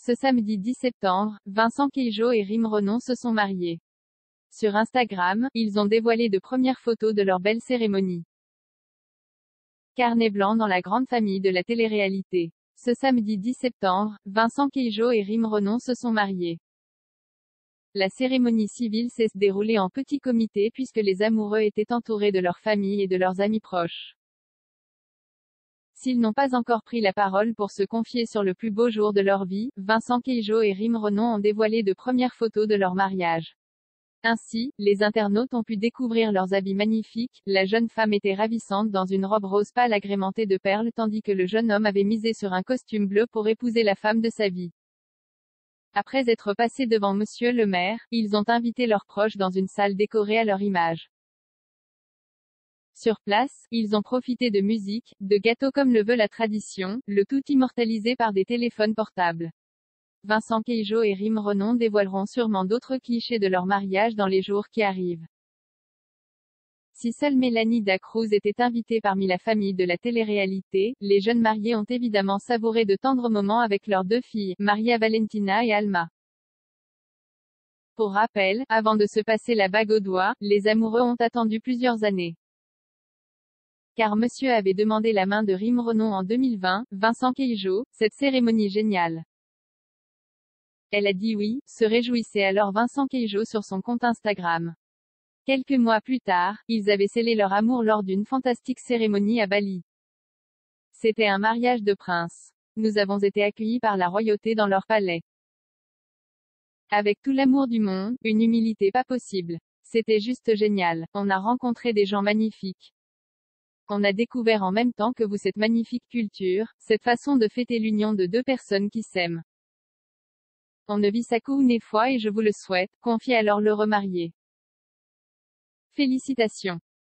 Ce samedi 10 septembre, Vincent Cailliot et Rim Renon se sont mariés. Sur Instagram, ils ont dévoilé de premières photos de leur belle cérémonie. Carnet blanc dans la grande famille de la télé-réalité. Ce samedi 10 septembre, Vincent Cailliot et Rim Renon se sont mariés. La cérémonie civile s'est déroulée en petit comité puisque les amoureux étaient entourés de leur famille et de leurs amis proches. S'ils n'ont pas encore pris la parole pour se confier sur le plus beau jour de leur vie, Vincent Cailliot et Rim Renon ont dévoilé de premières photos de leur mariage. Ainsi, les internautes ont pu découvrir leurs habits magnifiques. La jeune femme était ravissante dans une robe rose pâle agrémentée de perles tandis que le jeune homme avait misé sur un costume bleu pour épouser la femme de sa vie. Après être passés devant Monsieur le maire, ils ont invité leurs proches dans une salle décorée à leur image. Sur place, ils ont profité de musique, de gâteaux comme le veut la tradition, le tout immortalisé par des téléphones portables. Vincent Cailliot et Rim Renon dévoileront sûrement d'autres clichés de leur mariage dans les jours qui arrivent. Si seule Mélanie Dacruz était invitée parmi la famille de la télé-réalité, les jeunes mariés ont évidemment savouré de tendres moments avec leurs deux filles, Maria Valentina et Alma. Pour rappel, avant de se passer la bague au doigt, les amoureux ont attendu plusieurs années. Car monsieur avait demandé la main de Rim Renon en 2020, Vincent Cailliot, cette cérémonie géniale. Elle a dit oui, se réjouissait alors Vincent Cailliot sur son compte Instagram. Quelques mois plus tard, ils avaient scellé leur amour lors d'une fantastique cérémonie à Bali. C'était un mariage de princes. Nous avons été accueillis par la royauté dans leur palais. Avec tout l'amour du monde, une humilité pas possible. C'était juste génial. On a rencontré des gens magnifiques. On a découvert en même temps que vous cette magnifique culture, cette façon de fêter l'union de deux personnes qui s'aiment. On ne vit ça qu'une fois et je vous le souhaite, confie alors l'heureux marié. Félicitations.